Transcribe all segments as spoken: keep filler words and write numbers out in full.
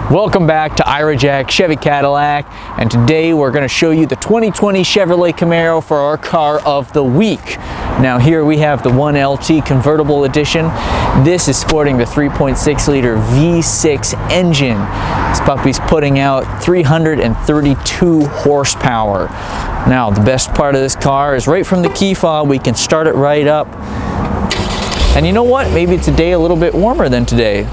Welcome back to Ira Jack Chevy Cadillac, and today we're going to show you the twenty twenty Chevrolet Camaro for our car of the week. Now here we have the one L T convertible edition. This is sporting the three point six liter V six engine. This puppy's putting out three hundred thirty-two horsepower. Now the best part of this car is right from the key fob we can start it right up. And you know what? Maybe it's a day a little bit warmer than today.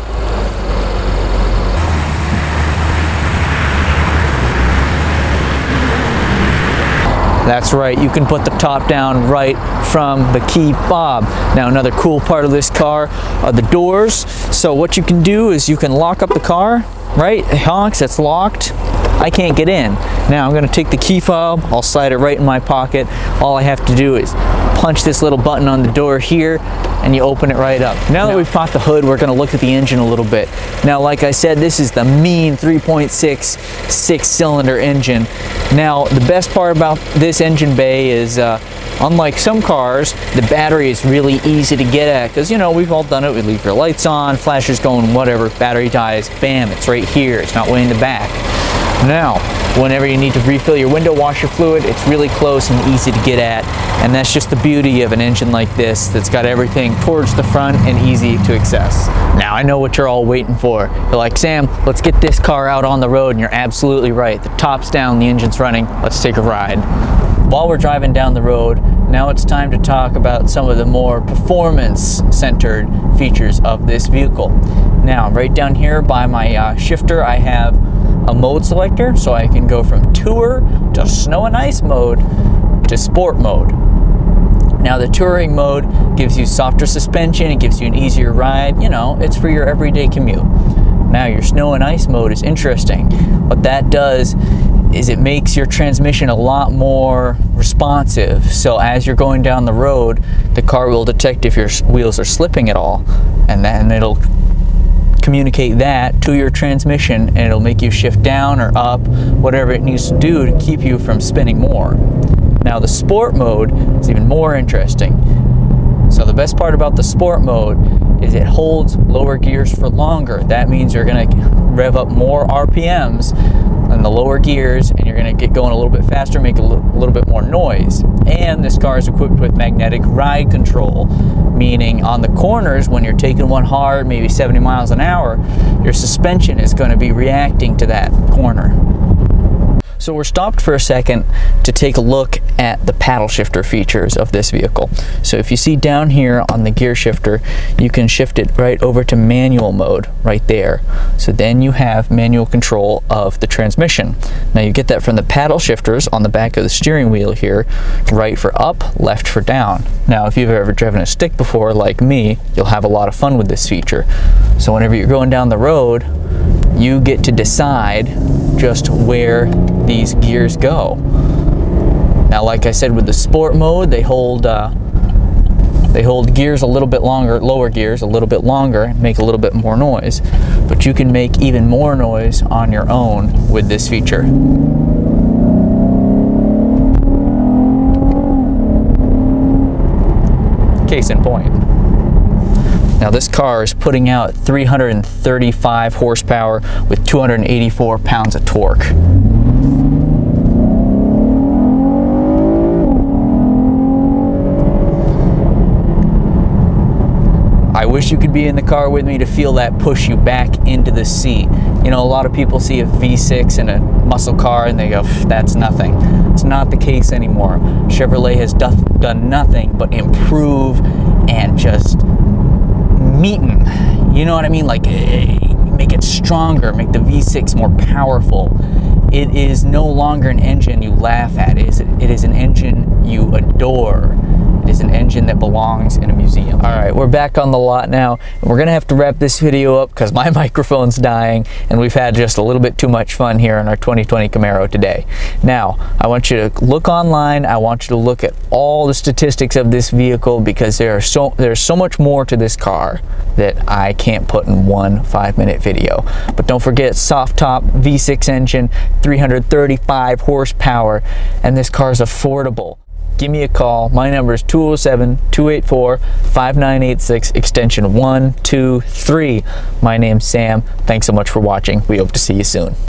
That's right, you can put the top down right from the key fob. Now another cool part of this car are the doors. So what you can do is you can lock up the car, right? It honks, it's locked. I can't get in. Now I'm gonna take the key fob, I'll slide it right in my pocket. All I have to do is punch this little button on the door here and you open it right up. Now that we've popped the hood, we're gonna look at the engine a little bit. Now, like I said, this is the mean three point six six cylinder engine. Now, the best part about this engine bay is, uh, unlike some cars, the battery is really easy to get at, because, you know, we've all done it. We leave your lights on, flashers going, whatever, battery dies, bam, it's right here. It's not way in the back. Now, whenever you need to refill your window washer fluid, it's really close and easy to get at, and that's just the beauty of an engine like this that's got everything towards the front and easy to access. Now, I know what you're all waiting for. You're like, Sam, let's get this car out on the road, and you're absolutely right. The top's down, the engine's running, let's take a ride. While we're driving down the road, now it's time to talk about some of the more performance-centered features of this vehicle. Now, right down here by my uh, shifter, I have a mode selector, so I can go from tour to snow and ice mode to sport mode. Now the touring mode gives you softer suspension, it gives you an easier ride, you know, it's for your everyday commute. Now your snow and ice mode is interesting. What that does is it makes your transmission a lot more responsive. So as you're going down the road, the car will detect if your wheels are slipping at all, and then it'll communicate that to your transmission, and it'll make you shift down or up, whatever it needs to do to keep you from spinning more. Now the sport mode is even more interesting. So the best part about the sport mode is it holds lower gears for longer. That means you're going to rev up more R P Ms in the lower gears, and you're going to get going a little bit faster, make a little bit more noise. And this car is equipped with magnetic ride control, meaning on the corners, when you're taking one hard, maybe seventy miles an hour, your suspension is going to be reacting to that corner. So we're stopped for a second to take a look at the paddle shifter features of this vehicle. So if you see down here on the gear shifter, you can shift it right over to manual mode right there. So then you have manual control of the transmission. Now you get that from the paddle shifters on the back of the steering wheel here, right for up, left for down. Now if you've ever driven a stick before like me, you'll have a lot of fun with this feature. So whenever you're going down the road, you get to decide just where these gears go. Now, like I said, with the sport mode, they hold uh, they hold gears a little bit longer, lower gears a little bit longer, make a little bit more noise. But you can make even more noise on your own with this feature. Case in point. Now this car is putting out three hundred thirty-five horsepower with two hundred eighty-four pounds of torque. I wish you could be in the car with me to feel that push you back into the seat. You know, a lot of people see a V six in a muscle car and they go, that's nothing. It's not the case anymore. Chevrolet has do done nothing but improve and just meatin', you know what I mean? Like, make it stronger, make the V six more powerful. It is no longer an engine you laugh at. It is, it is an engine you adore. It is an engine that belongs in a museum. All right, we're back on the lot now, and we're gonna have to wrap this video up because my microphone's dying, and we've had just a little bit too much fun here in our twenty twenty Camaro today. Now, I want you to look online. I want you to look at all the statistics of this vehicle, because there are so there's so much more to this car that I can't put in one five-minute video. But don't forget, soft top V six engine, three hundred thirty-five horsepower, and this car is affordable. give me a call. My number is two oh seven, two eight four, five nine eight six, extension one two three. My name's Sam. Thanks so much for watching. We hope to see you soon.